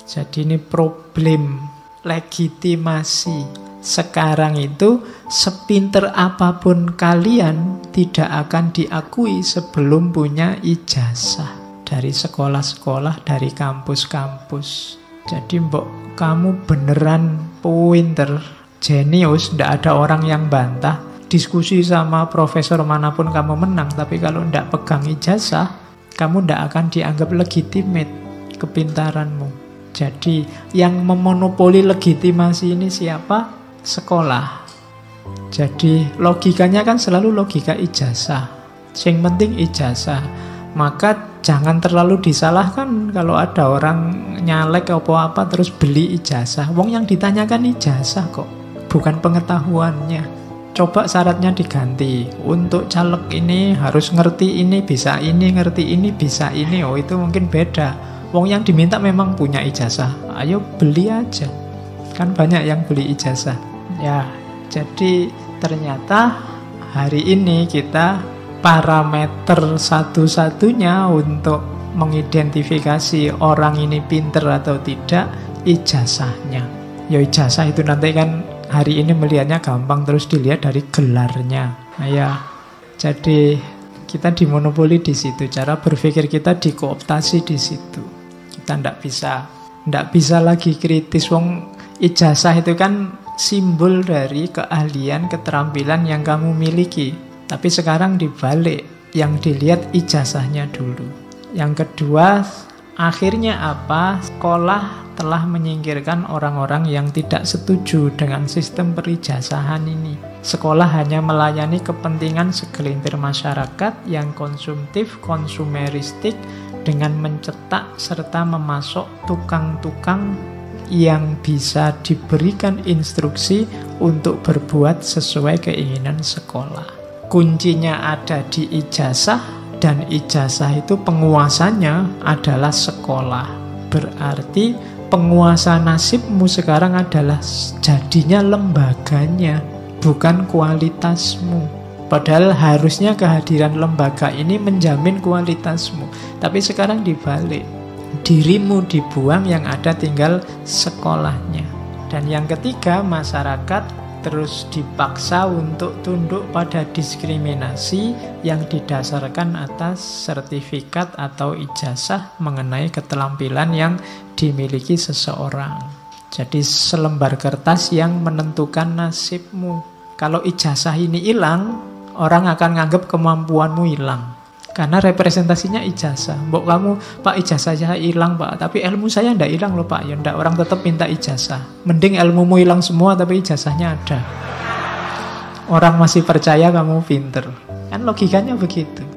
Jadi ini problem legitimasi. Sekarang itu sepinter apapun kalian tidak akan diakui sebelum punya ijazah dari sekolah-sekolah, dari kampus-kampus. Jadi mbok kamu beneran pinter, jenius, ndak ada orang yang bantah. Diskusi sama profesor manapun kamu menang, tapi kalau ndak pegang ijazah, kamu ndak akan dianggap legitimate kepintaranmu. Jadi yang memonopoli legitimasi ini siapa? Sekolah. Jadi logikanya kan selalu logika ijazah. Yang penting ijazah. Maka jangan terlalu disalahkan kalau ada orang nyalek apa-apa terus beli ijazah. Wong yang ditanyakan ijazah kok, bukan pengetahuannya. Coba syaratnya diganti. Untuk caleg ini harus ngerti ini, bisa ini, ngerti ini, bisa ini. Oh itu mungkin beda. Wong yang diminta memang punya ijazah. Ayo beli aja. Kan banyak yang beli ijazah. Ya, jadi ternyata hari ini kita parameter satu-satunya untuk mengidentifikasi orang ini pinter atau tidak, ijazahnya. Ya ijazah itu nanti kan hari ini melihatnya gampang, terus dilihat dari gelarnya. Nah, ya, jadi kita dimonopoli di situ. Cara berpikir kita dikooptasi di situ. Kita ndak bisa lagi kritis. Wong ijazah itu kan simbol dari keahlian, keterampilan yang kamu miliki. Tapi sekarang dibalik, yang dilihat ijazahnya dulu. Yang kedua, akhirnya apa? Sekolah telah menyingkirkan orang-orang yang tidak setuju dengan sistem perijazahan ini. Sekolah hanya melayani kepentingan segelintir masyarakat yang konsumtif, konsumeristik, dengan mencetak serta memasok tukang-tukang yang bisa diberikan instruksi untuk berbuat sesuai keinginan sekolah. Kuncinya ada di ijazah, dan ijazah itu penguasanya adalah sekolah. Berarti penguasa nasibmu sekarang adalah jadinya lembaganya, bukan kualitasmu. Padahal harusnya kehadiran lembaga ini menjamin kualitasmu. Tapi sekarang dibalik. Dirimu dibuang, yang ada tinggal sekolahnya. Dan yang ketiga, masyarakat terus dipaksa untuk tunduk pada diskriminasi yang didasarkan atas sertifikat atau ijazah mengenai keterampilan yang dimiliki seseorang. Jadi selembar kertas yang menentukan nasibmu. Kalau ijazah ini hilang, orang akan nganggap kemampuanmu hilang. Karena representasinya ijazah. Mbok kamu, Pak ijazah saya hilang Pak, tapi ilmu saya ndak hilang loh Pak. Ya ndak, orang tetap minta ijazah. Mending ilmumu hilang semua tapi ijazahnya ada. Orang masih percaya kamu pinter. Kan logikanya begitu.